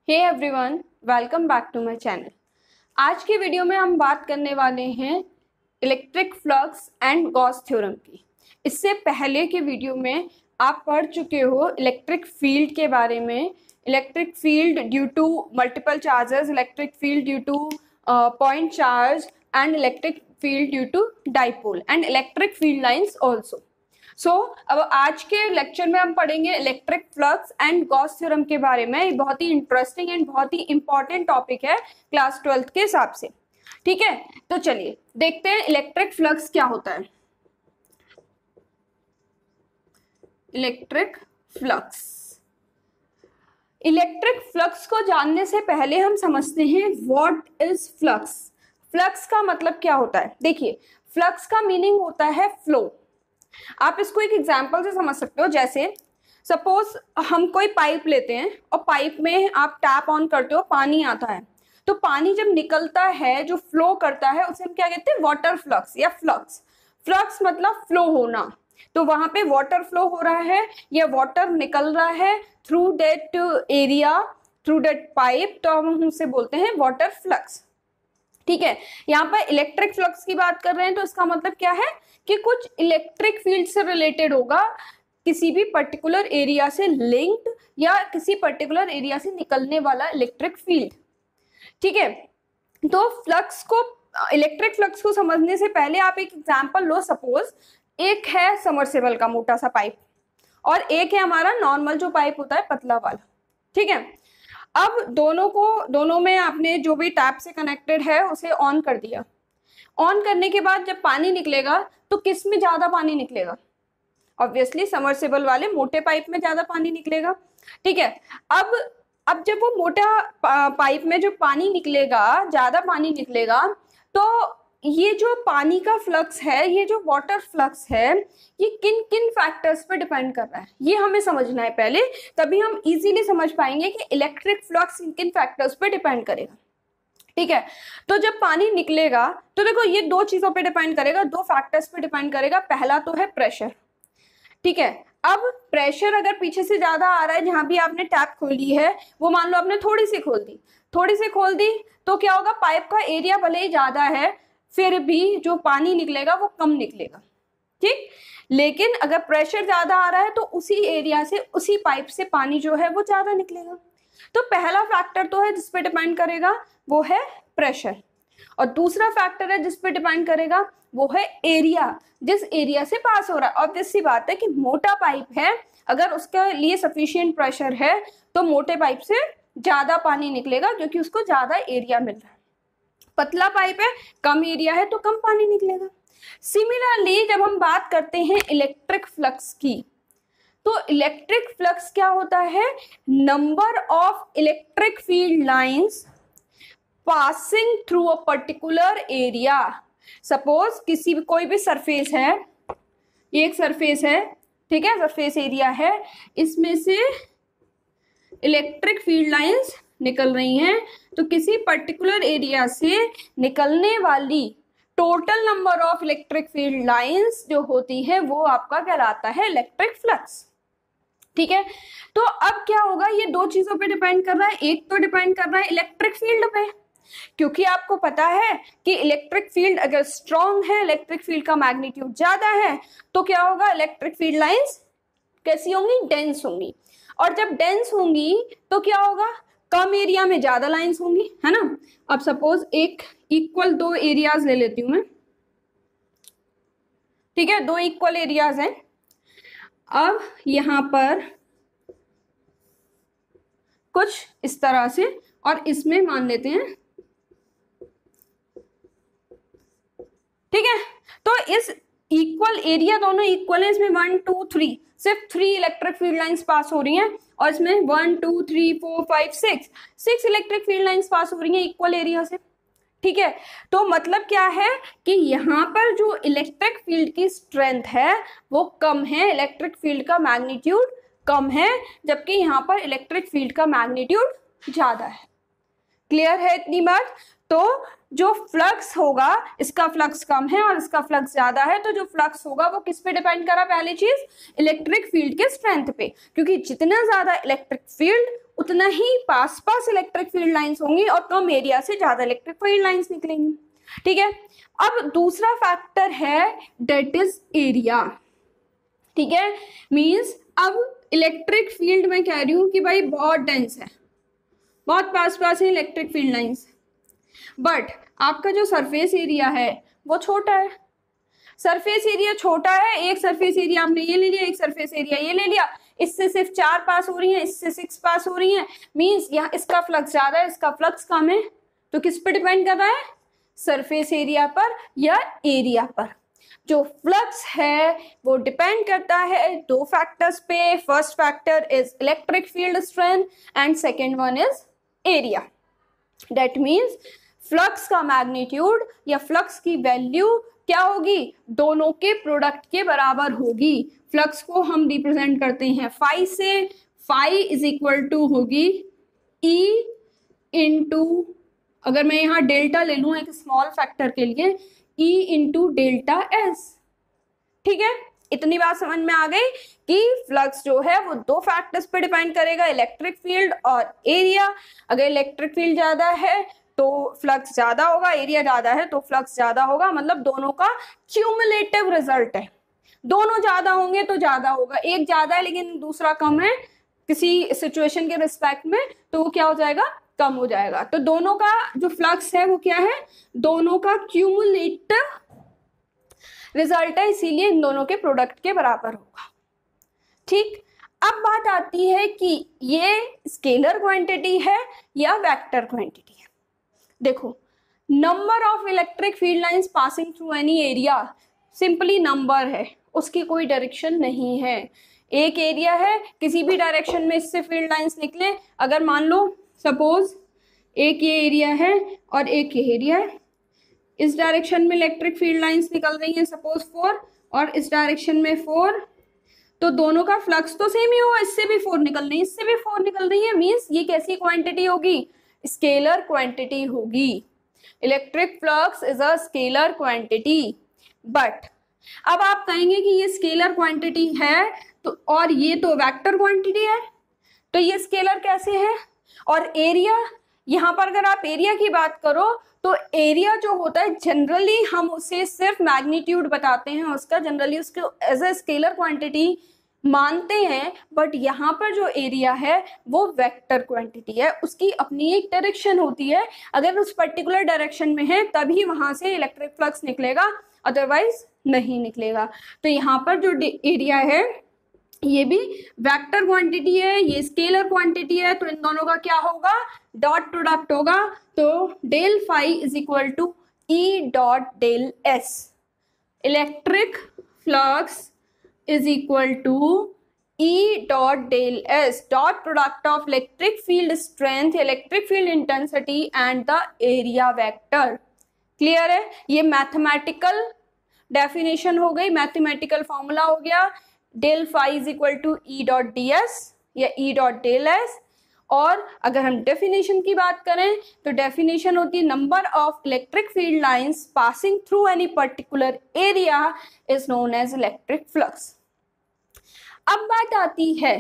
Hey everyone, welcome back to my channel. आज की video में हम बात करने वाले हैं electric flux and Gauss theorem की। इससे पहले के वीडियो में आप पढ़ चुके हो इलेक्ट्रिक फील्ड के बारे में, electric field due to multiple charges, electric field due to point charge and electric field due to dipole and electric field lines also. अब आज के लेक्चर में हम पढ़ेंगे electric flux and Gauss theorem के बारे में। ये बहुत ही इंटरेस्टिंग एंड बहुत ही इंपॉर्टेंट टॉपिक है क्लास 12th के हिसाब से। ठीक है, तो चलिए देखते हैं इलेक्ट्रिक फ्लक्स क्या होता है। इलेक्ट्रिक फ्लक्स, इलेक्ट्रिक फ्लक्स को जानने से पहले हम समझते हैं व्हाट इज फ्लक्स। फ्लक्स का मतलब क्या होता है। देखिए, फ्लक्स का मीनिंग होता है फ्लो। आप इसको एक एग्जांपल से समझ सकते हो। जैसे सपोज हम कोई पाइप लेते हैं और पाइप में आप टैप ऑन करते हो, पानी आता है, तो पानी जब निकलता है, जो फ्लो करता है, उसे हम क्या कहते हैं, वाटर फ्लक्स या फ्लक्स। फ्लक्स मतलब फ्लो होना। तो वहां पे वाटर फ्लो हो रहा है या वाटर निकल रहा है through that area, through that pipe, तो हम उसे बोलते हैं वाटर फ्लक्स। ठीक है, यहाँ पर इलेक्ट्रिक फ्लक्स की बात कर रहे हैं तो इसका मतलब क्या है कि कुछ इलेक्ट्रिक फील्ड से रिलेटेड होगा, किसी भी पर्टिकुलर एरिया से लिंक्ड या किसी पर्टिकुलर एरिया से निकलने वाला इलेक्ट्रिक फील्ड। ठीक है, तो फ्लक्स को, इलेक्ट्रिक फ्लक्स को समझने से पहले आप एक एग्जांपल लो। सपोज एक है समरसेबल का मोटा सा पाइप और एक है हमारा नॉर्मल जो पाइप होता है, पतला वाला। ठीक है, अब दोनों में आपने जो भी टैप से कनेक्टेड है उसे ऑन कर दिया। ऑन करने के बाद जब पानी निकलेगा तो किस में ज्यादा पानी निकलेगा? ऑब्वियसली समरसेबल वाले मोटे पाइप में ज्यादा पानी निकलेगा। ठीक है, अब जब वो मोटा पाइप में जो पानी निकलेगा, ज्यादा पानी निकलेगा, तो ये जो पानी का फ्लक्स है, ये जो वाटर फ्लक्स है, ये किन किन फैक्टर्स पे डिपेंड कर रहा है, ये हमें समझना है पहले। तभी हम इजीली समझ पाएंगे कि इलेक्ट्रिक फ्लक्स किन किन फैक्टर्स पे डिपेंड करेगा। ठीक है, तो जब पानी निकलेगा तो देखो ये दो चीजों पे डिपेंड करेगा, दो फैक्टर्स पे डिपेंड करेगा। पहला तो है प्रेशर। ठीक है, अब प्रेशर अगर पीछे से ज्यादा आ रहा है, जहां भी आपने टैप खोली है, वो मान लो आपने थोड़ी सी खोल दी, तो क्या होगा, पाइप का एरिया भले ही ज्यादा है, फिर भी जो पानी निकलेगा वो कम निकलेगा। ठीक, लेकिन अगर प्रेशर ज्यादा आ रहा है तो उसी एरिया से, उसी पाइप से पानी जो है वो ज्यादा निकलेगा। तो पहला फैक्टर तो है जिस पे डिपेंड करेगा वो है प्रेशर, और दूसरा फैक्टर है जिस पे डिपेंड करेगा वो है एरिया, जिस एरिया से पास हो रहा है। ऑब्वियस सी बात है कि मोटा पाइप है, अगर उसके लिए सफिशिएंट प्रेशर है तो मोटे पाइप से ज्यादा पानी निकलेगा क्योंकि उसको ज्यादा एरिया मिल रहा है। पतला पाइप है, कम एरिया है, तो कम पानी निकलेगा। सिमिलरली जब हम बात करते हैं इलेक्ट्रिक फ्लक्स की, तो इलेक्ट्रिक फ्लक्स क्या होता है, number of electric field lines passing through a particular area. Suppose कोई भी सरफेस है, ये एक सरफेस है, ठीक है, सरफेस एरिया है, इसमें से इलेक्ट्रिक फील्ड लाइंस निकल रही हैं, तो किसी पर्टिकुलर एरिया से निकलने वाली total number of electric field lines जो होती है वो आपका कहलाता है इलेक्ट्रिक फ्लक्स। ठीक है, तो अब क्या होगा, ये दो चीजों पे डिपेंड कर रहा है। एक तो डिपेंड कर रहा है इलेक्ट्रिक फील्ड पे, क्योंकि आपको पता है कि इलेक्ट्रिक फील्ड अगर स्ट्रॉन्ग है, इलेक्ट्रिक फील्ड का मैग्नीट्यूड ज्यादा है, तो क्या होगा, इलेक्ट्रिक फील्ड लाइंस कैसी होंगी, डेंस होंगी। और जब डेंस होंगी तो क्या होगा, कम एरिया में ज्यादा लाइंस होंगी, है ना। अब सपोज एक इक्वल दो एरियाज ले लेती हूं मैं। ठीक है, दो इक्वल एरियाज हैं। अब यहां पर कुछ इस तरह से, और इसमें मान लेते हैं, ठीक है, तो इस इक्वल एरिया, दोनों इक्वल है, इसमें 1 2 3 सिर्फ 3 इलेक्ट्रिक फील्ड लाइंस पास हो रही हैं, और इसमें 1 2 3 4 5 6 इलेक्ट्रिक फील्ड लाइंस पास हो रही हैं इक्वल एरिया से। ठीक है, तो मतलब क्या है कि यहाँ पर जो इलेक्ट्रिक फील्ड की स्ट्रेंथ है वो कम है, इलेक्ट्रिक फील्ड का मैग्नीट्यूड कम है, जबकि यहाँ पर इलेक्ट्रिक फील्ड का मैग्नीट्यूड ज्यादा है। क्लियर है इतनी बात? तो जो फ्लक्स होगा, इसका फ्लक्स कम है और इसका फ्लक्स ज्यादा है, तो जो फ्लक्स होगा वो किस पे डिपेंड करा, पहली चीज इलेक्ट्रिक फील्ड के स्ट्रेंथ पे, क्योंकि जितना ज्यादा इलेक्ट्रिक फील्ड उतना ही पास पास इलेक्ट्रिक फील्ड लाइंस होंगी और कम एरिया से ज्यादा इलेक्ट्रिक फील्ड लाइंस निकलेंगी। ठीक है, अब दूसरा फैक्टर है दैट इज एरिया। ठीक है, मींस अब इलेक्ट्रिक फील्ड में कह रही हूं कि भाई बहुत डेंस है, बहुत पास पास है इलेक्ट्रिक फील्ड लाइंस, बट आपका जो सरफेस एरिया है वो छोटा है। सरफेस एरिया छोटा है, एक सरफेस एरिया आपने ये ले लिया, एक सरफेस एरिया ये ले लिया, इससे सिर्फ 4 पास हो रही हैं, इससे 6 पास हो रही हैं, मींस यहाँ इसका फ्लक्स ज्यादा है, इसका फ्लक्स कम है। तो किस पे डिपेंड कर रहा है? सरफेस एरिया पर या एरिया पर। जो फ्लक्स है वो डिपेंड करता है दो फैक्टर्स पे। First factor is electric field strength and second one is area. That means flux का मैग्नीट्यूड या फ्लक्स की वैल्यू क्या होगी? दोनों के प्रोडक्ट के बराबर होगी। फ्लक्स को हम रिप्रेजेंट करते हैं फाई से, फाई इज इक्वल टू होगी ई इंटू, अगर मैं यहाँ डेल्टा ले लूँ एक स्मॉल फैक्टर के लिए, ई इंटू डेल्टा एस। ठीक है, इतनी बात समझ में आ गई कि फ्लक्स जो है वो दो फैक्टर्स पे डिपेंड करेगा, इलेक्ट्रिक फील्ड और एरिया। अगर इलेक्ट्रिक फील्ड ज्यादा है तो फ्लक्स ज्यादा होगा, एरिया ज्यादा है तो फ्लक्स ज्यादा होगा, मतलब दोनों का क्यूमुलेटिव रिजल्ट है। दोनों ज्यादा होंगे तो ज्यादा होगा, एक ज्यादा है लेकिन दूसरा कम है किसी सिचुएशन के रिस्पेक्ट में, तो वो क्या हो जाएगा? कम हो जाएगा। तो दोनों का जो फ्लक्स है वो क्या है? दोनों का क्यूमुलेटिव रिजल्ट है, इसीलिए इन दोनों के प्रोडक्ट के बराबर होगा। ठीक, अब बात आती है कि ये स्केलर क्वांटिटी है या वेक्टर क्वांटिटी है। देखो, number of electric field lines passing through any area simply number है, उसकी कोई डायरेक्शन नहीं है। एक एरिया है, किसी भी डायरेक्शन में इससे फील्ड लाइंस निकले, अगर मान लो सपोज एक ये एरिया है और एक ये एरिया है, इस डायरेक्शन में इलेक्ट्रिक फील्ड लाइंस निकल रही हैं सपोज 4 और इस डायरेक्शन में 4, तो दोनों का फ्लक्स तो सेम ही होगा, इससे भी 4 निकल रही है, इससे भी 4 निकल रही है, मींस ये कैसी क्वांटिटी होगी? स्केलर क्वांटिटी होगी। Electric flux is a scalar quantity. But अब आप कहेंगे कि ये स्केलर क्वांटिटी है तो और ये तो वेक्टर क्वांटिटी है, तो ये स्केलर कैसे है? और एरिया, यहाँ पर अगर आप एरिया की बात करो तो एरिया जो होता है जनरली हम उसे सिर्फ मैग्नीट्यूड बताते हैं उसका, जनरली उसको एज ए स्केलर क्वांटिटी मानते हैं, बट यहाँ पर जो एरिया है वो वेक्टर क्वांटिटी है, उसकी अपनी एक डायरेक्शन होती है। अगर उस पर्टिकुलर डायरेक्शन में है तभी वहां से इलेक्ट्रिक फ्लक्स निकलेगा, अदरवाइज नहीं निकलेगा। तो यहाँ पर जो एरिया है ये भी वेक्टर क्वांटिटी है, ये स्केलर क्वांटिटी है, तो इन दोनों का क्या होगा? डॉट प्रोडक्ट होगा। तो del phi is equal to E dot del S. Electric flux is equal to E dot del S, dot product of electric field strength, electric field intensity and the area vector। Clear है? ये mathematical definition हो गई, mathematical formula हो गया। Del phi is equal to E dot D S या E dot del S. और अगर हम डेफिनेशन की बात करें तो डेफिनेशन होती है number of electric field lines passing through any particular area is known as electric flux. अब बात आती है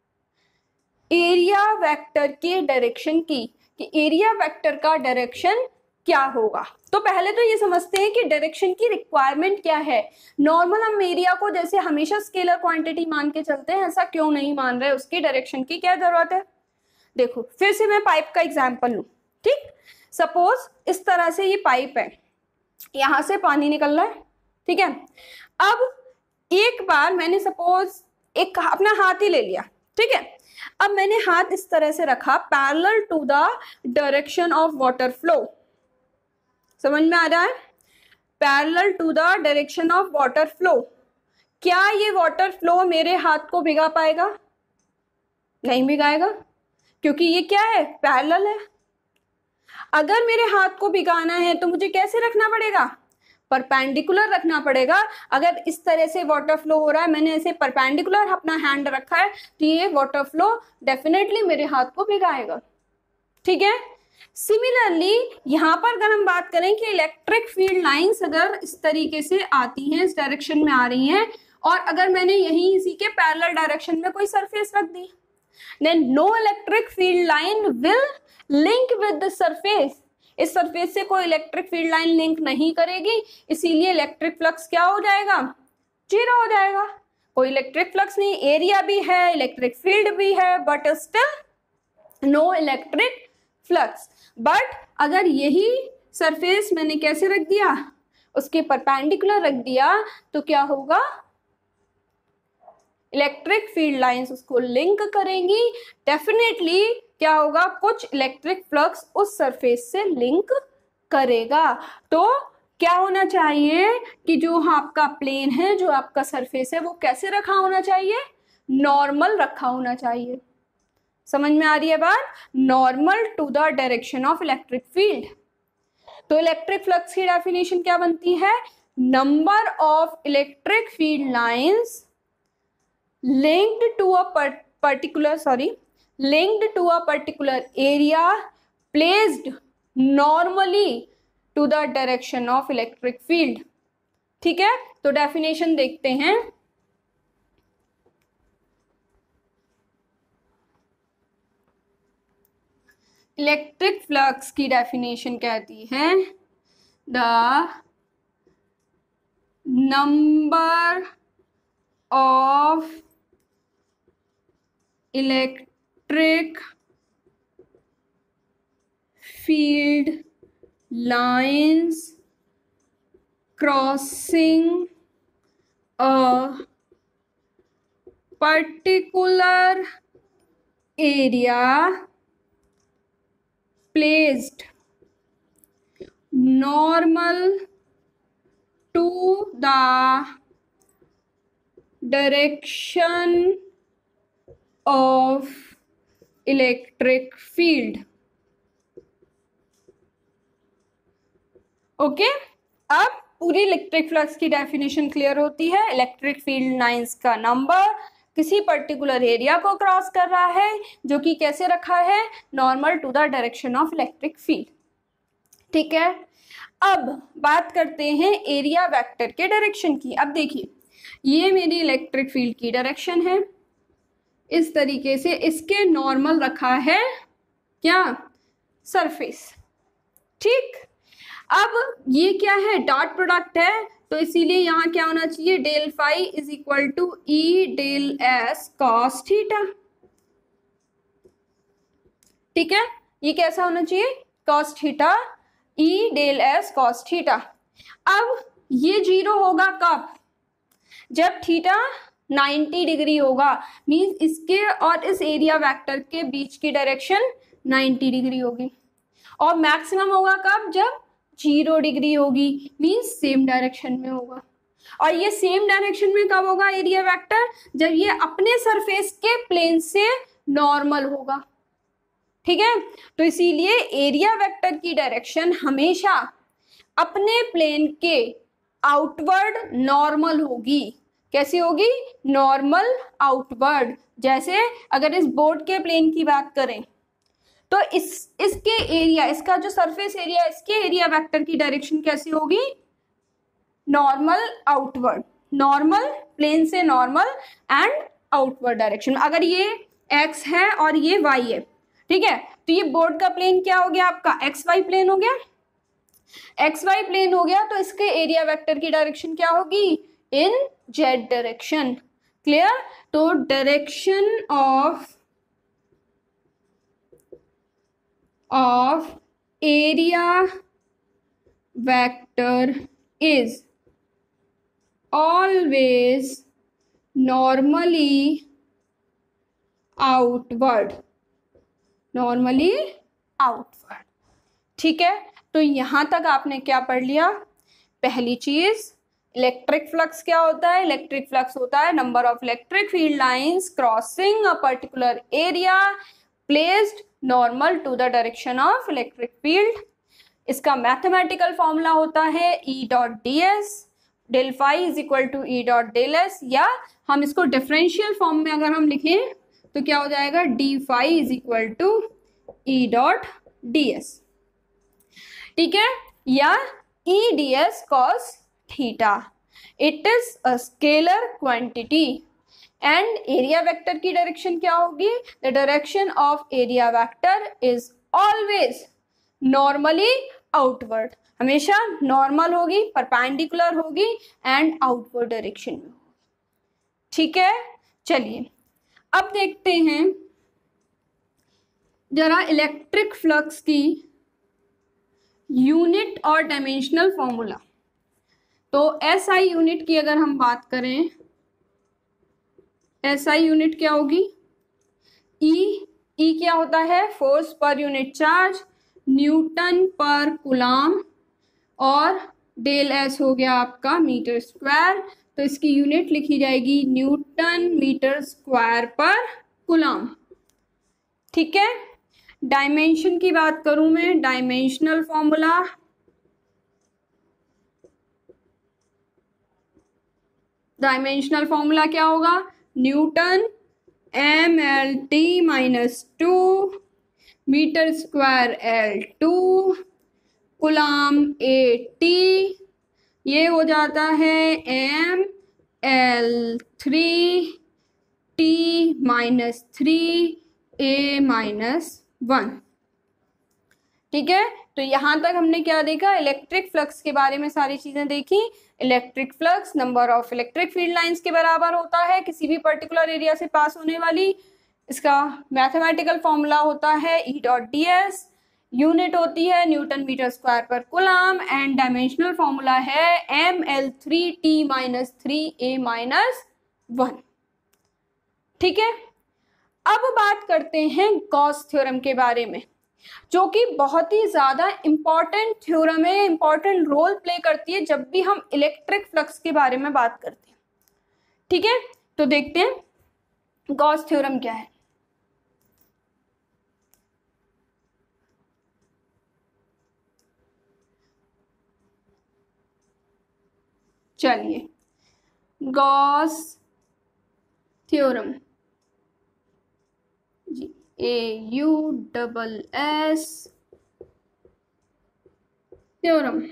एरिया वेक्टर के डायरेक्शन की, कि एरिया वेक्टर का डायरेक्शन क्या होगा। तो पहले तो ये समझते हैं कि डायरेक्शन की रिक्वायरमेंट क्या है। नॉर्मल हम एरिया को जैसे हमेशा स्केलर क्वांटिटी मान के चलते हैं, ऐसा क्यों नहीं मान रहे? उसकी डायरेक्शन की क्या जरूरत है? देखो, फिर से मैं पाइप का एग्जांपल लूं। ठीक, सपोज इस तरह से ये पाइप है, यहां से पानी निकल रहा है। ठीक है, अब एक बार मैंने सपोज एक अपना हाथ ही ले लिया। ठीक है, अब मैंने हाथ इस तरह से रखा parallel to the direction of water flow. समझ में आ रहा है? Parallel to the direction of water flow. क्या ये वाटर फ्लो मेरे हाथ को भिगा पाएगा? नहीं भिगाएगा, क्योंकि ये क्या है? पैरेलल है। अगर मेरे हाथ को भिगाना है तो मुझे कैसे रखना पड़ेगा? परपेंडिकुलर रखना पड़ेगा। अगर इस तरह से वाटर फ्लो हो रहा है, मैंने ऐसे परपेंडिकुलर अपना हैंड रखा है, तो ये वाटर फ्लो डेफिनेटली मेरे हाथ को भिगाएगा। ठीक है, सिमिलरली यहाँ पर अगर हम बात करें कि इलेक्ट्रिक फील्ड लाइंस अगर इस तरीके से आती हैं, इस डायरेक्शन में आ रही हैं, और अगर मैंने यहीं इसी के पैरेलल डायरेक्शन में कोई सरफेस रख दी, then no electric field line will link with the surface, इस सरफेस से कोई इलेक्ट्रिक फील्ड लाइन लिंक नहीं करेगी, इसीलिए इलेक्ट्रिक फ्लक्स क्या हो जाएगा, जीरो हो जाएगा। कोई इलेक्ट्रिक फ्लक्स नहीं, एरिया भी है, इलेक्ट्रिक फील्ड भी है, but still no electric flux. But अगर यही सरफेस मैंने कैसे रख दिया, उसके परपेंडिकुलर रख दिया, तो क्या होगा, इलेक्ट्रिक फील्ड लाइंस उसको लिंक करेंगी, डेफिनेटली क्या होगा, कुछ इलेक्ट्रिक फ्लक्स उस सरफेस से लिंक करेगा। तो क्या होना चाहिए कि जो आपका प्लेन है, जो आपका सरफेस है, वो कैसे रखा होना चाहिए, नॉर्मल रखा होना चाहिए। समझ में आ रही है बात, normal to the direction of electric field. तो इलेक्ट्रिक फ्लक्स की डेफिनेशन क्या बनती है, number of electric field lines linked to a particular area placed normally to the direction of electric field। ठीक है, तो डेफिनेशन देखते हैं। इलेक्ट्रिक फ्लक्स की डेफिनेशन कहती है the number of electric field lines crossing a particular area placed normal to the direction of electric field। Okay, अब पूरी इलेक्ट्रिक फ्लक्स की डेफिनेशन क्लियर होती है। इलेक्ट्रिक फील्ड लाइंस का नंबर किसी पर्टिकुलर एरिया को क्रॉस कर रहा है, जो कि कैसे रखा है, normal to the direction of electric field. ठीक है, अब बात करते हैं एरिया वेक्टर के डायरेक्शन की। अब देखिए, ये मेरी इलेक्ट्रिक फील्ड की डायरेक्शन है, इस तरीके से इसके नॉर्मल रखा है क्या, सरफेस। ठीक, अब ये क्या है, डॉट प्रोडक्ट है, तो इसीलिए यहाँ क्या होना चाहिए, del phi is equal to E del S cos theta. ठीक है, ये कैसा होना चाहिए, cos theta, E del S cos theta. अब ये जीरो होगा कब, जब थीटा 90 डिग्री होगा, मीन्स इसके और इस एरिया वेक्टर के बीच की डायरेक्शन 90 डिग्री होगी। और मैक्सिमम होगा कब, जब 0 डिग्री होगी, मीन्स सेम डायरेक्शन में होगा। और ये सेम डायरेक्शन में कब होगा एरिया वेक्टर, जब ये अपने सरफेस के प्लेन से नॉर्मल होगा। ठीक है, तो इसीलिए एरिया वेक्टर की डायरेक्शन हमेशा अपने प्लेन के आउटवर्ड नॉर्मल होगी। कैसी होगी, नॉर्मल आउटवर्ड। जैसे अगर इस बोर्ड के प्लेन की बात करें, तो इसके एरिया, इसका जो सरफेस एरिया, इसके एरिया वेक्टर की डायरेक्शन कैसी होगी, नॉर्मल आउटवर्ड, नॉर्मल प्लेन से नॉर्मल एंड आउटवर्ड डायरेक्शन। अगर ये x है और ये y है, ठीक है, तो ये बोर्ड का प्लेन क्या हो गया आपका, xy प्लेन हो गया, xy प्लेन हो गया, तो इसके एरिया वेक्टर की डायरेक्शन क्या होगी, इन z डायरेक्शन। क्लियर, तो direction of area vector is always normally outward, normally outward। ठीक है, तो यहां तक आपने क्या पढ़ लिया, पहली चीज इलेक्ट्रिक फ्लक्स क्या होता है, इलेक्ट्रिक फ्लक्स होता है number of electric field lines crossing a particular area placed normal to the direction of electric field. इसका मैथमेटिकल फॉर्मूला होता है E dot D S, del phi is equal to E dot del S, या हम इसको differential form में अगर हम लिखें तो क्या हो जाएगा, D phi is equal to E dot D S. ठीक है, या E D S cos theta. It is a scalar quantity. And area vector की डायरेक्शन क्या होगी? The direction of area vector is always normally outward, हमेशा normal होगी, perpendicular होगी and outward direction में होगी। ठीक है, चलिए अब देखते हैं जरा इलेक्ट्रिक फ्लक्स की यूनिट और डायमेंशनल फॉर्मूला। तो एसआई यूनिट की अगर हम बात करें, एसआई यूनिट क्या होगी? ई क्या होता है? Force per unit charge, newton per coulomb, और डेल एस हो गया आपका मीटर स्क्वायर। तो इसकी यूनिट लिखी जाएगी newton metre square per coulomb. ठीक है, डायमेंशन की बात करूं मैं, डायमेंशनल फॉर्मूला, डायमेंशनल फॉर्मूला क्या होगा? Newton mlt-2 metre square L2 coulomb AT, ये हो जाता है mL3T-3A-1। ठीक है, तो यहां तक हमने क्या देखा? इलेक्ट्रिक फ्लक्स के बारे में सारी चीजें देखी। Electric flux number of electric field lines के बराबर होता है किसी भी पर्टिकुलर एरिया से पास होने वाली। इसका मैथमेटिकल फॉर्मूला होता है E.ds, यूनिट होती है newton metre square per coulomb, and dimensional formula है mL3T-3A-1। ठीक है, अब बात करते हैं गॉस थ्योरम के बारे में, जो कि बहुत ही ज्यादा इंपॉर्टेंट थ्योरम है, इंपॉर्टेंट रोल प्ले करती है जब भी हम इलेक्ट्रिक फ्लक्स के बारे में बात करते हैं। ठीक है, तो देखते हैं गॉस थ्योरम क्या है। चलिए, Gauss theorem G, AUSS theorem.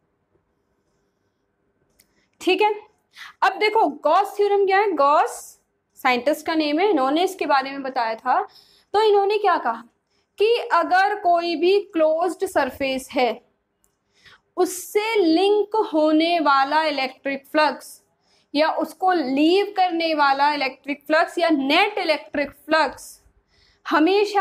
ठीक है, अब देखो गॉस थ्योरम क्या है। गॉस साइंटिस्ट का नेम है, इन्होंने इसके बारे में बताया था। तो इन्होंने क्या कहा कि अगर कोई भी क्लोज्ड सरफेस है, उससे लिंक होने वाला इलेक्ट्रिक फ्लक्स या उसको लीव करने वाला इलेक्ट्रिक फ्लक्स या नेट इलेक्ट्रिक फ्लक्स हमेशा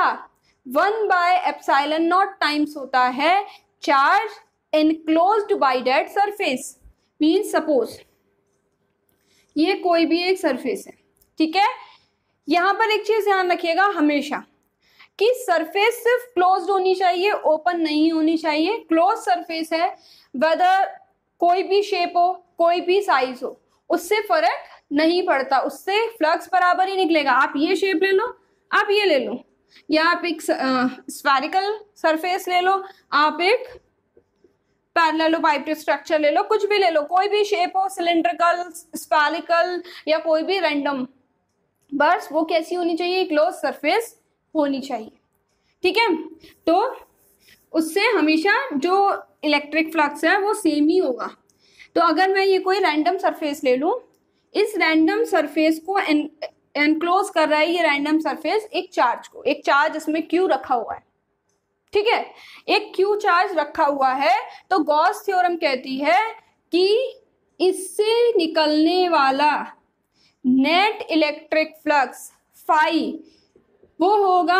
1/ε0 टाइम्स होता है charge enclosed by that surface. Means suppose ये कोई भी एक सरफेस है, ठीक है। यहां पर एक चीज ध्यान रखिएगा हमेशा कि सरफेस सिर्फ क्लोज्ड होनी चाहिए, ओपन नहीं होनी चाहिए। क्लोज सरफेस है, वेदर कोई भी शेप हो, कोई भी साइज हो, उससे फर्क नहीं पड़ता, उससे फ्लक्स बराबर ही निकलेगा। आप ये शेप ले लो, आप ये ले लो, या आप एक स्फेरिकल सरफेस ले लो, आप एक पैरेललोपाइपल स्ट्रक्चर ले लो, कुछ भी ले लो, कोई भी शेप हो, सिलिंड्रिकल, स्फेरिकल या कोई भी रैंडम, बस वो कैसी होनी चाहिए, क्लोज सरफेस होनी चाहिए। ठीक है, तो उससे हमेशा जो इलेक्ट्रिक फ्लक्स है वो सेम ही होगा। तो अगर मैं ये कोई रैंडम सरफेस ले लूं, इस रैंडम सरफेस को एनक्लोज कर रहा है ये रैंडम सरफेस एक चार्ज को, एक चार्ज इसमें क्यू रखा हुआ है, ठीक है, एक क्यू चार्ज रखा हुआ है। तो गॉस थ्योरम कहती है कि इससे निकलने वाला नेट इलेक्ट्रिक फ्लक्स फाई वो होगा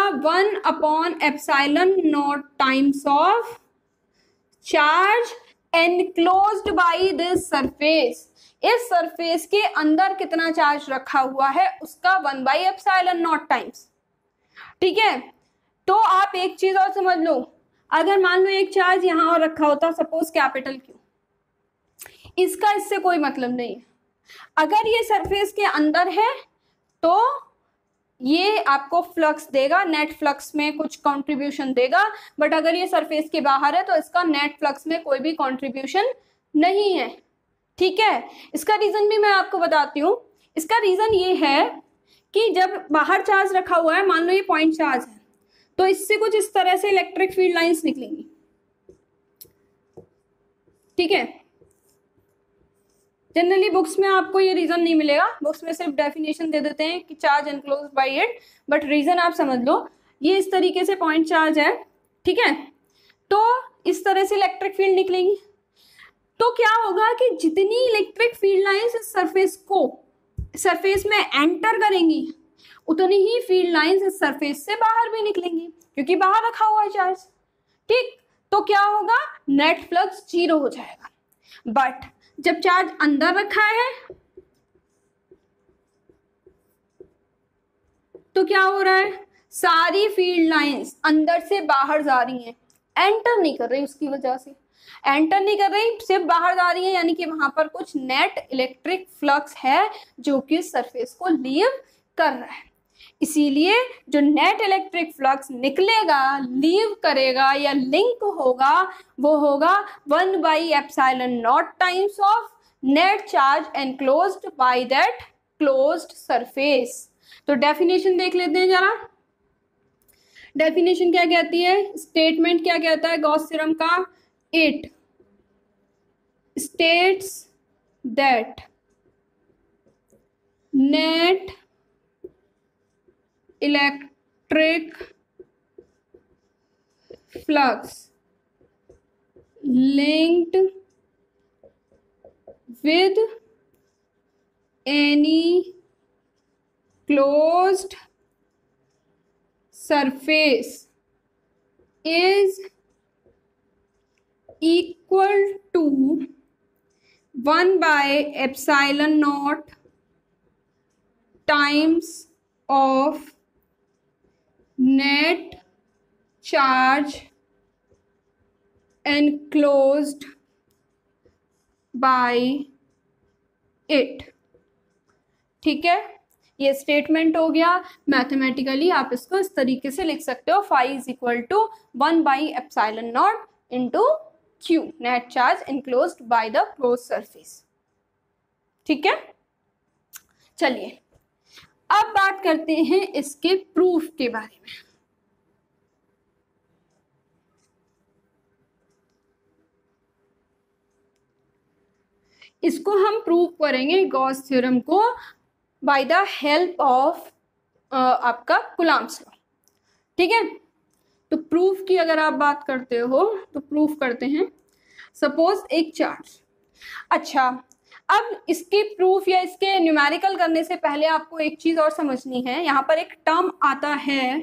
1/ε0 times of charge enclosed by this surface. इस सरफेस के अंदर कितना चार्ज रखा हुआ है उसका 1/ε0 टाइम्स। ठीक है, तो आप एक चीज और समझ लो, अगर मान लो एक चार्ज यहां और रखा होता, सपोज कैपिटल क्यू, इसका इससे कोई मतलब नहीं है। अगर ये सरफेस के अंदर है तो ये आपको फ्लक्स देगा, नेट फ्लक्स में कुछ कंट्रीब्यूशन देगा, बट अगर ये सरफेस के बाहर है तो इसका नेट फ्लक्स में कोई भी कंट्रीब्यूशन नहीं है। ठीक है, इसका रीजन भी मैं आपको बताती हूँ। इसका रीजन ये है कि जब बाहर चार्ज रखा हुआ है, मान लो ये पॉइंट चार्ज है, तो इससे कुछ इस तरह से इलेक्ट्रिक फील्ड लाइंस निकलेंगी। ठीक है, जनरली बुक्स में आपको ये रीजन नहीं मिलेगा, बुक्स में सिर्फ डेफिनेशन दे देते हैं कि charge enclosed by it, but reason आप समझ लो। ये इस तरीके से पॉइंट चार्ज है, ठीक है, तो इस तरह से इलेक्ट्रिक फील्ड निकलेंगी। तो क्या होगा कि जितनी इलेक्ट्रिक फील्ड लाइंस इस सरफेस में एंटर करेंगी, उतनी ही फील्ड लाइंस इस सरफेस से बाहर भी निकलेंगी, क्योंकि बाहर रखा हुआ है चार्ज, ठीक। तो क्या होगा, नेट फ्लक्स 0 हो जाएगा। बट जब चार्ज अंदर रखा है तो क्या हो रहा है, सारी फील्ड लाइंस अंदर से बाहर जा रही हैं, एंटर नहीं कर रही, उसकी वजह से एंटर नहीं कर रही, सिर्फ बाहर जा रही है, यानी कि वहां पर कुछ नेट इलेक्ट्रिक फ्लक्स है जो कि सरफेस को लीव कर रहा है। इसीलिए जो नेट इलेक्ट्रिक फ्लक्स निकलेगा, लीव करेगा या लिंक होगा, वो होगा 1/ε0 times of net charge enclosed by that closed surface. तो डेफिनेशन देख लेते हैं जरा। डेफिनेशन क्या कहती है, स्टेटमेंट क्या कहता है गॉस थ्योरम का, it states that net electric flux linked with any closed surface is equal to 1/ε0 times of net charge enclosed by it। ठीक है, ये स्टेटमेंट हो गया। मैथमेटिकली आप इसको इस तरीके से लिख सकते हो, phi is equal to 1/ε0 into Q, net charge enclosed by the close surface. ठीक है, चलिए अब बात करते हैं इसके प्रूफ के बारे में। इसको हम प्रूव करेंगे गॉस थ्योरम को बाय द हेल्प ऑफ आपका कूलम्ब्स लॉ। ठीक है, तो प्रूफ की अगर आप बात करते हो तो प्रूफ करते हैं। सपोज एक चार्ज, अच्छा अब इसके प्रूफ या इसके न्यूमेरिकल करने से पहले आपको एक चीज और समझनी है। यहाँ पर एक टर्म आता है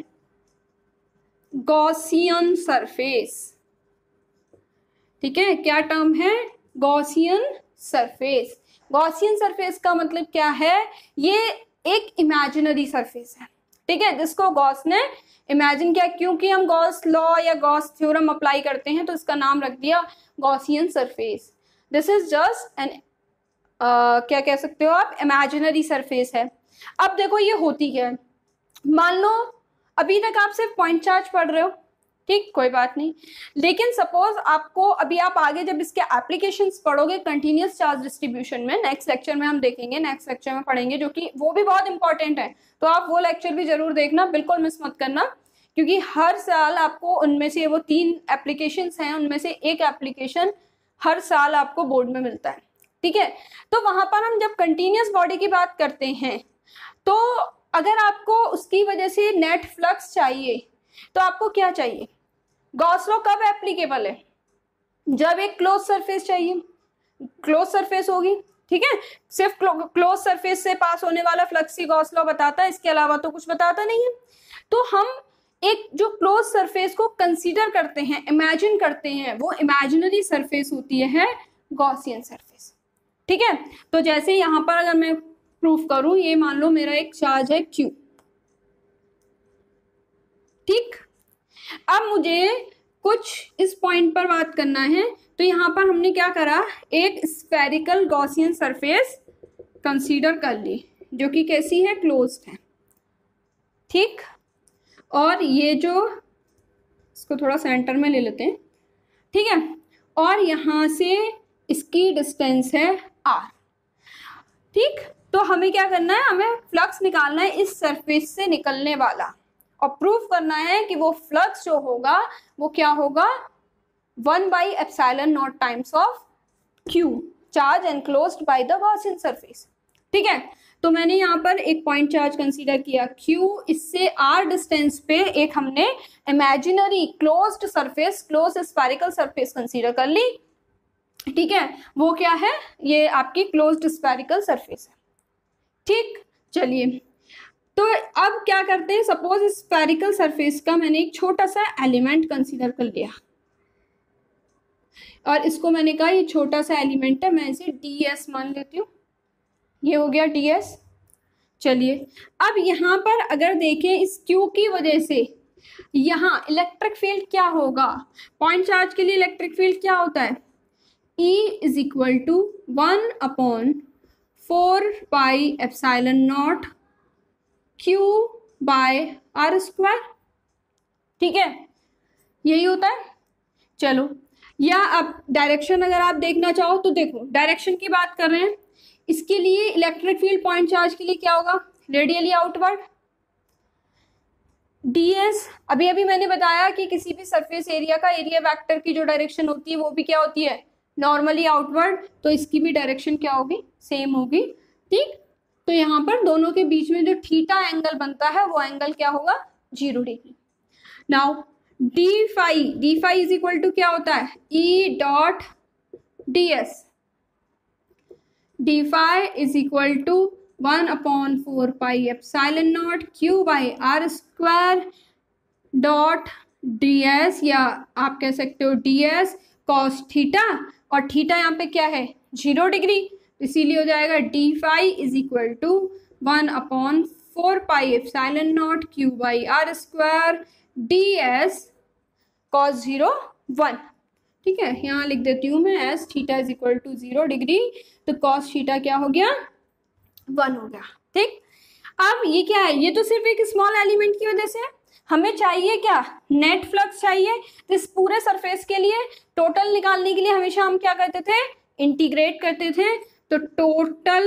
गॉसियन सरफेस। ठीक है, क्या टर्म है, गॉसियन सरफेस। गॉसियन सरफेस का मतलब क्या है, ये एक इमेजिनरी सरफेस है। ठीक है, जिसको गॉस ने इमेजिन किया, क्योंकि हम गॉस लॉ या गॉस थ्योरम अप्लाई करते हैं तो इसका नाम रख दिया Gaussian surface. This is just an क्या कह सकते हो आप, इमेजिनरी सरफेस है। अब देखो ये होती क्या है, मान लो अभी तक आप सिर्फ पॉइंट चार्ज पढ़ रहे हो, ठीक, कोई बात नहीं, लेकिन सपोज आपको अभी आप आगे जब इसके एप्लीकेशंस पढ़ोगे कंटिन्यूअस चार्ज डिस्ट्रीब्यूशन में, नेक्स्ट लेक्चर में हम देखेंगे, नेक्स्ट लेक्चर में पढ़ेंगे, जो कि वो भी बहुत इंपॉर्टेंट है, तो आप वो लेक्चर भी जरूर देखना, बिल्कुल मिस मत करना, क्योंकि हर साल आपको उनमें से वो 3 एप्लीकेशंस हैं, उनमें से एक एप्लीकेशन हर साल आपको बोर्ड में मिलता है। ठीक है, तो वहां पर हम जब कंटिन्यूअस बॉडी की बात करते हैं तो अगर आपको उसकी वजह से नेट फ्लक्स चाहिए तो आपको क्या चाहिए, गॉस लॉ कब एप्लीकेबल है, जब एक क्लोज सरफेस चाहिए, क्लोज सरफेस होगी। ठीक है, सिर्फ क्लोज सरफेस से पास होने वाला फ्लक्स ही गॉस लॉ बताता है, इसके अलावा तो कुछ बताता नहीं है। तो हम एक जो क्लोज सरफेस को कंसीडर करते हैं, इमेजिन करते हैं, वो इमेजिनरी सरफेस होती है गॉसियन सरफेस। ठीक है, तो जैसे यहाँ पर अगर मैं प्रूफ करूं, ये मान लो मेरा एक चार्ज है Q। ठीक, अब मुझे कुछ इस पॉइंट पर बात करना है, तो यहाँ पर हमने क्या करा, एक स्फेरिकल गॉसियन सरफेस कंसीडर कर ली, जो कि कैसी है, क्लोज्ड है। ठीक, और ये जो, इसको थोड़ा सेंटर में ले लेते हैं। ठीक है, और यहाँ से इसकी डिस्टेंस है R। ठीक, तो हमें क्या करना है, हमें फ्लक्स निकालना है इस सरफेस से निकलने वाला, और प्रूफ करना है कि वो फ्लक्स जो होगा वो क्या होगा, 1/ε0 times of Q। Charge enclosed by the Gaussian surface. ठीक है, तो मैंने यहाँ पर एक पॉइंट चार्ज कंसीडर किया Q, इससे R डिस्टेंस पे एक हमने imaginary closed surface, closed spherical surface consider कर ली। ठीक है, वो क्या है, ये आपकी क्लोज्ड स्फेरिकल सरफेस है। ठीक, चलिए तो अब क्या करते हैं, सपोज स्फेरिकल सरफेस का मैंने एक छोटा सा एलिमेंट कंसीडर कर लिया और इसको मैंने कहा ये छोटा सा एलिमेंट है, मैं इसे ds मान लेती हूँ, ये हो गया ds। चलिए अब यहाँ पर अगर देखें इस Q की वजह से यहाँ इलेक्ट्रिक फील्ड क्या होगा, पॉइंट चार्ज के लिए इलेक्ट्रिक फील्ड क्या होता है, E is equal to 1/4πε0 Q by R square. ठीक है, यही होता है। चलो, या अब डायरेक्शन अगर आप देखना चाहो तो देखो, डायरेक्शन की बात कर रहे हैं, इसके लिए इलेक्ट्रिक फील्ड पॉइंट चार्ज के लिए क्या होगा, रेडियली आउटवर्ड। ds, अभी अभी मैंने बताया कि किसी भी सरफेस एरिया का एरिया वेक्टर की जो डायरेक्शन होती है वो भी क्या होती है, नॉर्मली आउटवर्ड, तो इसकी भी डायरेक्शन क्या होगी, सेम होगी। ठीक, तो यहाँ पर दोनों के बीच में जो थीटा एंगल बनता है वो एंगल क्या होगा, 0 degree. Now D phi is equal to क्या होता है, E dot ds, D phi is equal to 1/4πε0 Q by R square dot ds, या आप कह सकते हो ds cos थीटा, और थीटा यहाँ पे क्या है, 0 डिग्री, इसीलिए हो जाएगा D phi is equal to 1/4πε0 Q by R square ds cos 0 1। ठीक है, यहाँ लिख देती हूँ मैं as theta is equal to 0 degree, तो cos थीटा क्या हो गया, 1 हो गया। ठीक, अब ये क्या है, ये तो सिर्फ एक स्मॉल एलिमेंट की वजह से है, हमें चाहिए क्या, नेट फ्लक्स चाहिए। तो इस पूरे सरफेस के लिए टोटल निकालने के लिए हमेशा हम क्या करते थे, इंटीग्रेट करते थे। तो टोटल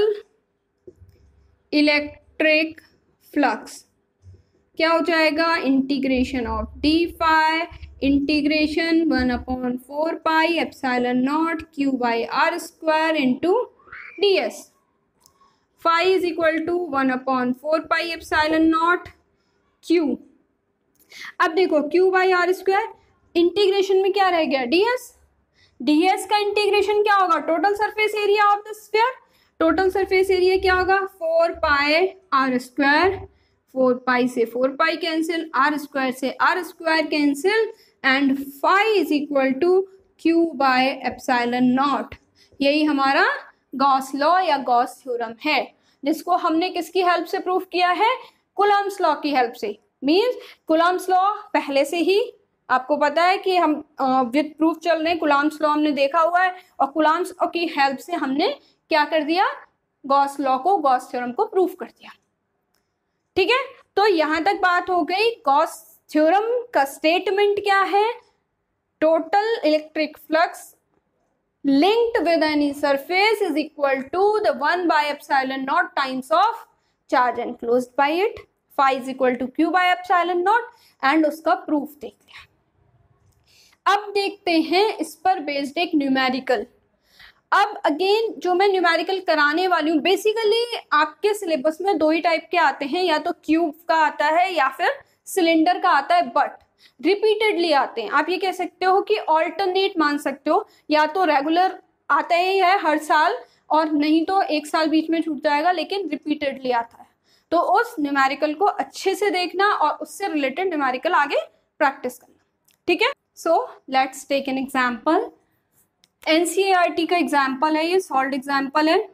इलेक्ट्रिक फ्लक्स क्या हो जाएगा, integration of D phi integration 1/4πε0 Q by R square into ds। Phi is equal to 1/4πε0 Q। अब देखो Q by R square, integration में क्या रह गया, ds का इंटीग्रेशन क्या होगा, total surface area of the sphere, total surface area क्या होगा, 4π R स्क्वायर, 4π से 4π कैंसिल, R स्क्वायर से R square cancel, and phi is equal to Q by ε0। यही हमारा गॉस लॉ या गॉस थ्योरम है, जिसको हमने किसकी हेल्प से प्रूफ किया है, कूलम्ब्स लॉ की हेल्प से। मींस कूलम्ब्स लॉ पहले से ही आपको पता है कि हम विद प्रूफ चल रहे हैं, कूलम्ब्स लॉ हमने देखा हुआ है, और कूलम्ब्स लॉ की हेल्प से हमने क्या कर दिया, गॉस लॉ को, गॉस थ्योरम को प्रूफ कर दिया। ठीक है, तो यहां तक बात हो गई। गॉस थ्योरम का स्टेटमेंट क्या है, total electric flux linked with any surface is equal to the 1/ε0 times of charge enclosed by it, phi is equal to Q by ε0, and उसका प्रूफ देख लिया। अब देखते हैं इस पर बेस्ड एक न्यूमेरिकल। अब अगेन जो मैं न्यूमेरिकल कराने वाली हूँ, बेसिकली आपके सिलेबस में 2 ही टाइप के आते हैं, या तो क्यूब का आता है या फिर सिलेंडर का आता है, बट रिपीटेडली आते हैं। आप ये कह सकते हो कि ऑल्टरनेट मान सकते हो, या तो रेगुलर आता ही है हर साल, और नहीं तो 1 साल बीच में छूट जाएगा, लेकिन रिपीटेडली आता है। तो उस न्यूमेरिकल को अच्छे से देखना और उससे रिलेटेड न्यूमेरिकल आगे प्रैक्टिस करना। ठीक है, so let's take an example. NCERT का एग्जाम्पल है, ये सॉल्व्ड एग्जाम्पल है।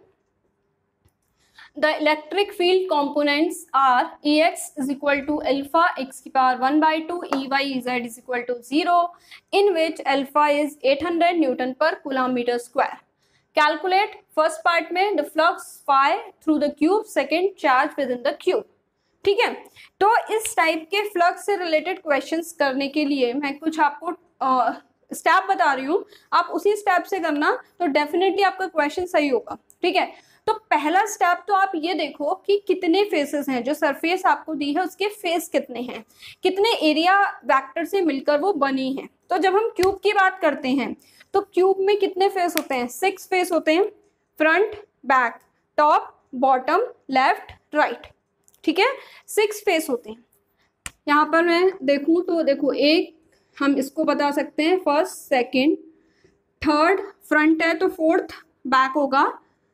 The electric field components are Ex is equal to alpha x की power 1/2, Ey z is equal to 0, in which alpha is 800 Newton per coulomb meter square. Calculate first part में the flux phi through the cube, second charge within the cube. ठीक है, तो इस type के flux से related questions करने के लिए मैं कुछ आपको स्टेप बता रही हूँ, आप उसी स्टेप से करना तो डेफिनेटली आपका क्वेश्चन सही होगा। ठीक है, तो पहला स्टेप तो आप ये देखो कि कितने फेसेस हैं, जो सरफेस आपको दी है उसके फेस कितने हैं, कितने एरिया वेक्टर से मिलकर वो बनी है। तो जब हम क्यूब की बात करते हैं तो क्यूब में कितने फेस होते हैं, 6 फेस होते हैं। Front, back, top, bottom, left, right. ठीक है, 6 फेस होते हैं। यहाँ पर मैं देखूं तो देखो, एक हम इसको बता सकते हैं फर्स्ट, सेकंड, थर्ड फ्रंट है तो फोर्थ बैक होगा,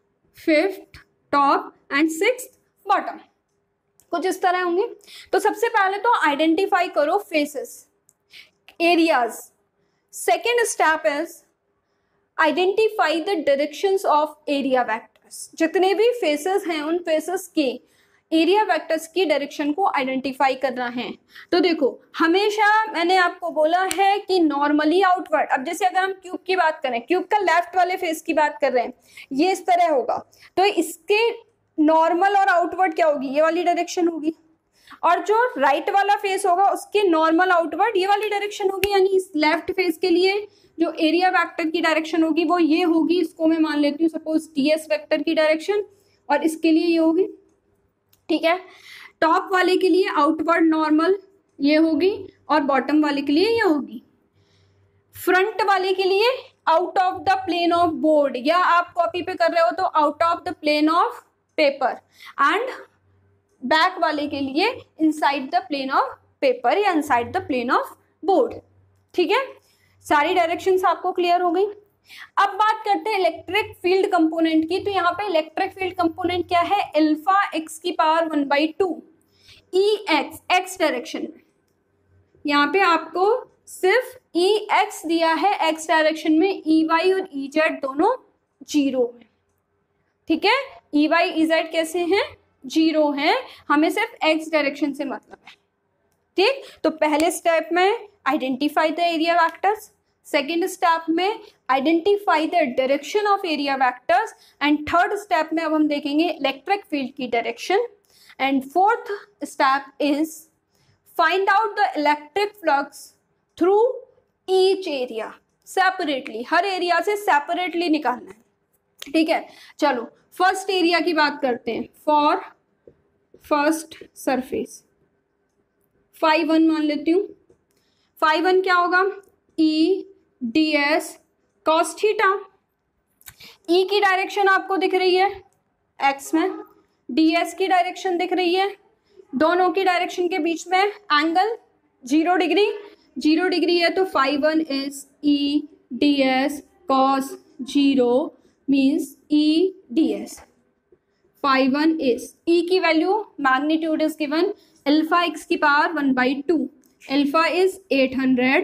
fifth top and sixth bottom, कुछ इस तरह होंगे। तो सबसे पहले तो आइडेंटिफाई करो faces, areas. Second step is identify the directions of area vectors. जितने भी फेसेस हैं उन फेसेस के एरिया वेक्टर्स की डायरेक्शन को आइडेंटिफाई करना है। तो देखो, हमेशा मैंने आपको बोला है कि नॉर्मली आउटवर्ड, अब जैसे अगर हम क्यूब की बात करें, क्यूब का लेफ्ट वाले फेस की बात कर रहे हैं, ये इस तरह होगा, तो इसके नॉर्मल और आउटवर्ड क्या होगी, ये वाली डायरेक्शन होगी, और जो राइट वाला फेस होगा उसके नॉर्मल आउटवर्ड ये वाली डायरेक्शन होगी। यानी इस लेफ्ट फेस के लिए जो एरिया वेक्टर की डायरेक्शन होगी वो ये होगी, इसको मैं मान लेती हूँ सपोज ds वेक्टर की डायरेक्शन, और इसके लिए ये होगी। ठीक है, टॉप वाले के लिए आउटवर्ड नॉर्मल ये होगी, और बॉटम वाले के लिए ये होगी। फ्रंट वाले के लिए out of the plane of board, या आप कॉपी पे कर रहे हो तो out of the plane of paper, and back वाले के लिए inside the plane of paper या inside the plane of board. ठीक है, सारी डायरेक्शंस आपको क्लियर हो गई। अब बात करते हैं इलेक्ट्रिक फील्ड कंपोनेंट की। तो यहाँ पे इलेक्ट्रिक फील्ड कंपोनेंट क्या है, अल्फा x की पावर 1/2 EX, x डायरेक्शन में। यहाँ पे आपको सिर्फ EX दिया है, x डायरेक्शन में EY और EZ दोनों 0 है। ठीक है, EY EZ कैसे हैं, 0 है, हमें सिर्फ x डायरेक्शन से मतलब है। ठीक, तो पहले स्टेप में identify the area vectors, second step में identify the direction of area vectors, and third step में अब हम देखेंगे इलेक्ट्रिक फील्ड की direction, and fourth step is find out the electric flux through each area separately, हर area से separately निकालना है। ठीक है, चलो फर्स्ट एरिया की बात करते हैं। फॉर फर्स्ट सरफेस φ1 मान लेती हूँ। φ1 क्या होगा, E ds cos theta. E की डायरेक्शन आपको दिख रही है x में, ds की डायरेक्शन दिख रही है, दोनों की डायरेक्शन के बीच में एंगल 0 डिग्री, 0 डिग्री है, तो φ1 is E ds cos 0 means E ds। φ1 is E की value magnitude is given alpha x की पावर 1/2, अल्फा इज 800,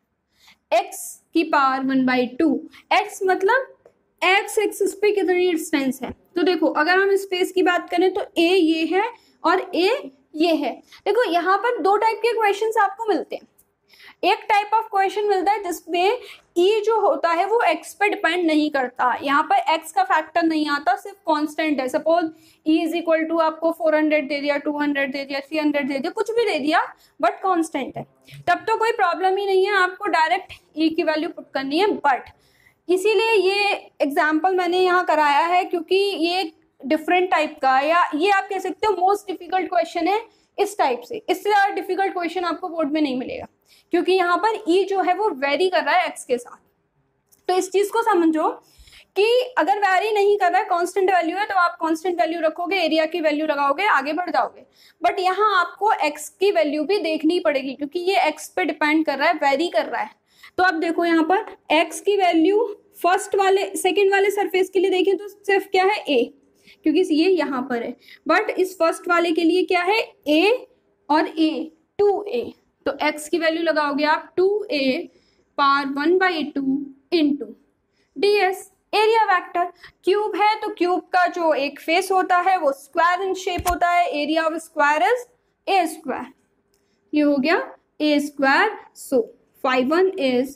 x की पावर 1/2, x मतलब x एक्सिस पे कितनी डिस्टेंस है। तो देखो, अगर हम स्पेस की बात करें तो a ये है और a ये है। देखो यहाँ पर दो टाइप के क्वेश्चंस आपको मिलते हैं। एक टाइप ऑफ क्वेश्चन मिलता है जिसमें e जो होता है वो x पे डिपेंड नहीं करता, यहाँ पर x का फैक्टर नहीं आता, सिर्फ कांस्टेंट है। Suppose e is equal to आपको 400 दे दिया, 200 दे दिया, 300 दे दिया, कुछ भी दे दिया, बट कांस्टेंट है, तब तो कोई प्रॉब्लम ही नहीं है, आपको डायरेक्ट e की वैल्यू पुट करनी है। बट इसीलिए ये एग्जाम्पल मैंने यहाँ कराया है क्योंकि ये डिफरेंट टाइप का, या ये आप कह सकते हो मोस्ट डिफिकल्ट क्वेश्चन है इस टाइप से। इससे ज़्यादा डिफिकल्ट क्वेश्चन आपको बोर्ड में नहीं मिलेगा, क्योंकि यहाँ पर ई जो है वो वेरी कर रहा है एक्स के साथ। तो इस चीज को समझो कि अगर वेरी नहीं कर रहा है, कांस्टेंट वैल्यू है, तो आप कांस्टेंट वैल्यू रखोगे, एरिया की वैल्यू लगाओगे, आगे बढ़ जाओगे। बट यहाँ आपको एक्स की वैल्यू भी देखनी पड़ेगी, क्योंकि ये एक्स पे डिपेंड कर रहा है, वेरी कर रहा है। तो अब देखो यहाँ पर एक्स की वैल्यू फर्स्ट वाले सेकेंड वाले सरफेस के लिए देखें तो सिर्फ क्या है ए, क्योंकि ये यहाँ पर है, बट इस फर्स्ट वाले के लिए क्या है ए और ए 2a, तो x की वैल्यू लगाओगे आप 2a power 1/2 into ds, area vector. Cube है तो क्यूब का जो एक फेस होता है वो स्क्वायर इन शेप होता है, area of square is a square, ये हो गया a square. So φ1 is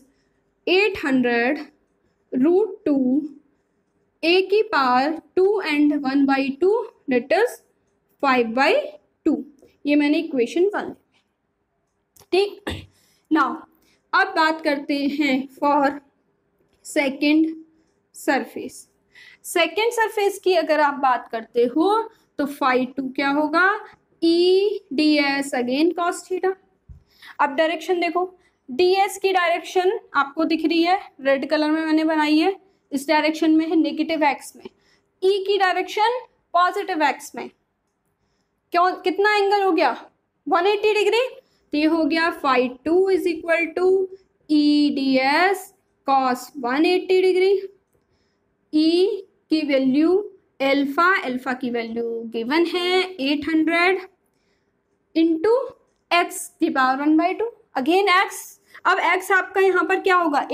800√2 a की पावर 2 एंड 1/2 दैट इज 5/2। ये मैंने इक्वेशन 1। ठीक, नाउ अब बात करते हैं for second surface. Second surface की अगर आप बात करते हो तो φ2 क्या होगा, E ds again cos theta. अब डायरेक्शन देखो, ds की डायरेक्शन आपको दिख रही है, रेड कलर में मैंने बनाई है, इस डायरेक्शन में है नेगेटिव x में, ई की डायरेक्शन पॉजिटिव एक्स में, क्यों कितना एंगल हो गया 180 डिग्री, तो ये हो गया phi 2 is equal to E D S cos 180 degree. E की वैल्यू एल्फा की वैल्यू गिवन है 800 इंटू एक्स की पावर 1/2, अगेन एक्स। अब एक्स आपका यहाँ पर क्या होगा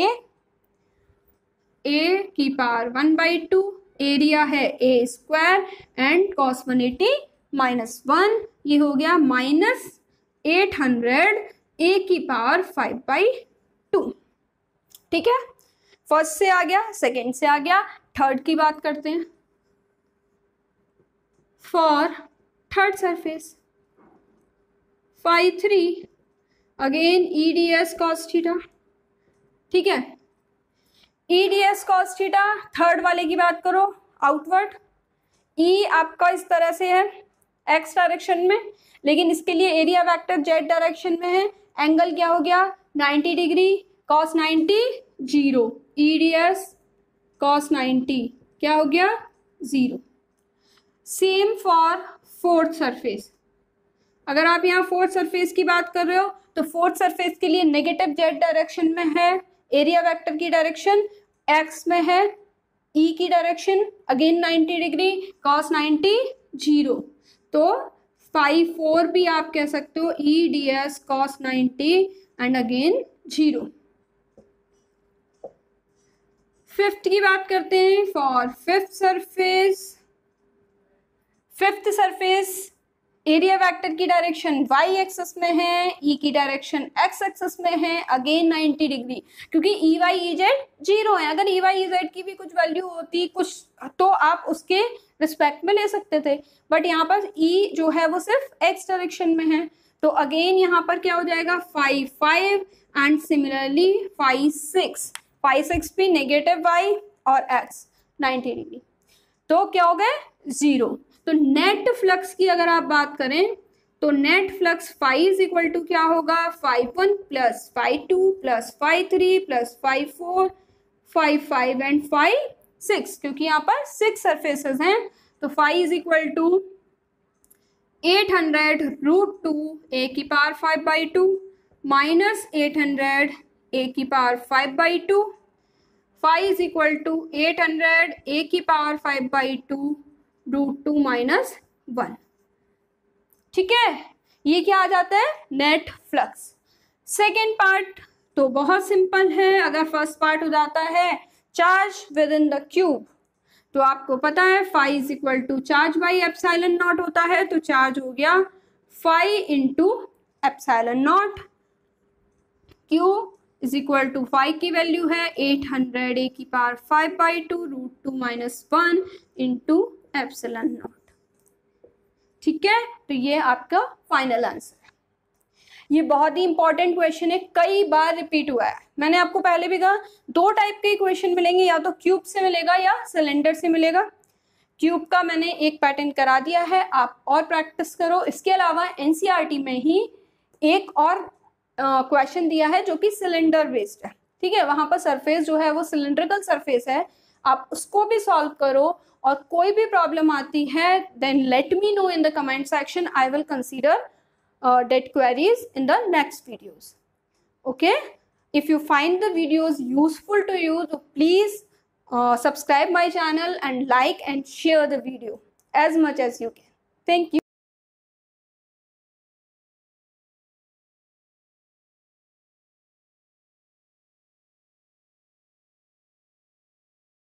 ए की पावर 1/2, एरिया है ए स्क्वायर एंड कॉस 180 -1, ये हो गया -800 ए की पावर 5/2। ठीक है, फर्स्ट से आ गया, सेकेंड से आ गया, थर्ड की बात करते हैं। For third surface phi 3 again E D S cos theta. ठीक है, E D S cos theta, third वाले की बात करो आउटवर्ड, ई आपका इस तरह से है एक्स डायरेक्शन में, लेकिन इसके लिए एरिया वेक्टर जेड डायरेक्शन में है। एंगल क्या हो गया 90 degree, cos 90 0, E D S cos 90 क्या हो गया 0। सेम फॉर फोर्थ सरफेस, अगर आप यहाँ फोर्थ सरफेस की बात कर रहे हो तो फोर्थ सरफेस के लिए नेगेटिव जेड डायरेक्शन में है, एरिया वेक्टर की डायरेक्शन एक्स में है, ई की डायरेक्शन अगेन 90 डिग्री, कॉस 90 0, तो फाई 4 भी आप कह सकते हो E D S cos 90 and again 0। Fifth की बात करते हैं। For fifth surface area vector की डायरेक्शन वाई एक्सिस में है, ई की डायरेक्शन एक्स एक्सिस में है, अगेन 90 डिग्री, क्योंकि ई वाई ई जेड 0 है। अगर ई वाई ई जेड की भी कुछ वैल्यू होती कुछ तो आप उसके रिस्पेक्ट में ले सकते थे, बट यहाँ पर ई जो है वो सिर्फ एक्स डायरेक्शन में है, तो अगेन यहाँ पर क्या हो जाएगा फाई 5 एंड सिमिलरली फाई 6 भी नेगेटिव वाई और एक्स 90 डिग्री, तो क्या हो गए 0। तो नेट फ्लक्स की अगर आप बात करें तो net flux phi is equal to क्या होगा phi 1 plus phi 2 plus phi 3 plus phi 4 phi 5 and phi 6, क्योंकि यहाँ पर 6 सरफेसेस हैं, तो phi is equal to 800√2 a की पावर 5/2 माइनस 800 ए की power 5/2, phi is equal to 800 a की पावर 5/2 √2 - 1। ठीक है, ये क्या आ जाता है नेट फ्लक्स। सेकेंड पार्ट तो बहुत सिंपल है, अगर फर्स्ट पार्ट हो जाता है charge within the cube, तो आपको पता है phi is equal to charge by epsilon naught होता है, तो चार्ज हो गया phi into epsilon naught, Q is equal to phi की वैल्यू है 800 ए की पावर 5/2 √2 - 1 इंटू एप्सिलॉन नॉट। ठीक है, तो ये आपका फाइनल आंसर है। ये बहुत ही इंपॉर्टेंट क्वेश्चन है, कई बार रिपीट हुआ है। मैंने आपको पहले भी कहा 2 टाइप के क्वेश्चन मिलेंगे, या तो क्यूब से मिलेगा या सिलेंडर से मिलेगा। क्यूब का मैंने एक पैटर्न करा दिया है, आप और प्रैक्टिस करो। इसके अलावा एनसीईआरटी में ही एक और क्वेश्चन दिया है जो कि सिलेंडर बेस्ड है। ठीक है, वहां पर सरफेस जो है वो सिलेंड्रिकल सरफेस है, आप उसको भी सॉल्व करो, और कोई भी प्रॉब्लम आती है then let me know in the comment section, I will consider that queries in the next videos. Okay, if you find the videos useful to you, so please subscribe my channel and like and share the video as much as you can. Thank you.